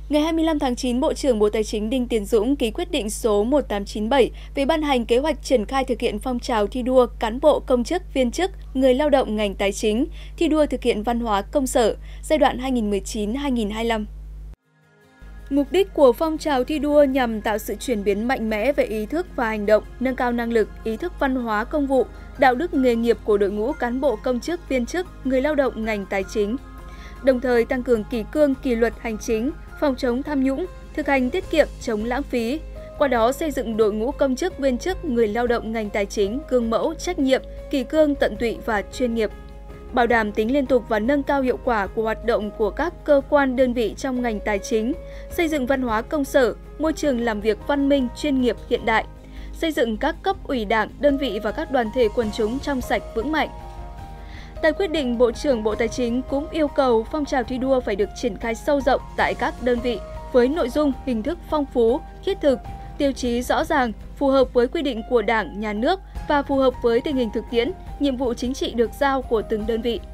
Ngày 25 tháng 9, Bộ trưởng Bộ Tài chính Đinh Tiến Dũng ký quyết định số 1897 về ban hành kế hoạch triển khai thực hiện phong trào thi đua cán bộ công chức, viên chức, người lao động ngành tài chính, thi đua thực hiện văn hóa công sở giai đoạn 2019-2025. Mục đích của phong trào thi đua nhằm tạo sự chuyển biến mạnh mẽ về ý thức và hành động, nâng cao năng lực, ý thức văn hóa công vụ, đạo đức nghề nghiệp của đội ngũ cán bộ công chức, viên chức, người lao động ngành tài chính. Đồng thời tăng cường kỷ cương, kỷ luật hành chính, phòng chống tham nhũng, thực hành tiết kiệm, chống lãng phí. Qua đó xây dựng đội ngũ công chức, viên chức, người lao động ngành tài chính gương mẫu, trách nhiệm, kỷ cương, tận tụy và chuyên nghiệp. Bảo đảm tính liên tục và nâng cao hiệu quả của hoạt động của các cơ quan đơn vị trong ngành tài chính, xây dựng văn hóa công sở, môi trường làm việc văn minh, chuyên nghiệp, hiện đại, xây dựng các cấp ủy đảng, đơn vị và các đoàn thể quần chúng trong sạch vững mạnh. Tại quyết định, Bộ trưởng Bộ Tài chính cũng yêu cầu phong trào thi đua phải được triển khai sâu rộng tại các đơn vị với nội dung, hình thức phong phú, thiết thực, tiêu chí rõ ràng, phù hợp với quy định của Đảng, Nhà nước và phù hợp với tình hình thực tiễn, nhiệm vụ chính trị được giao của từng đơn vị.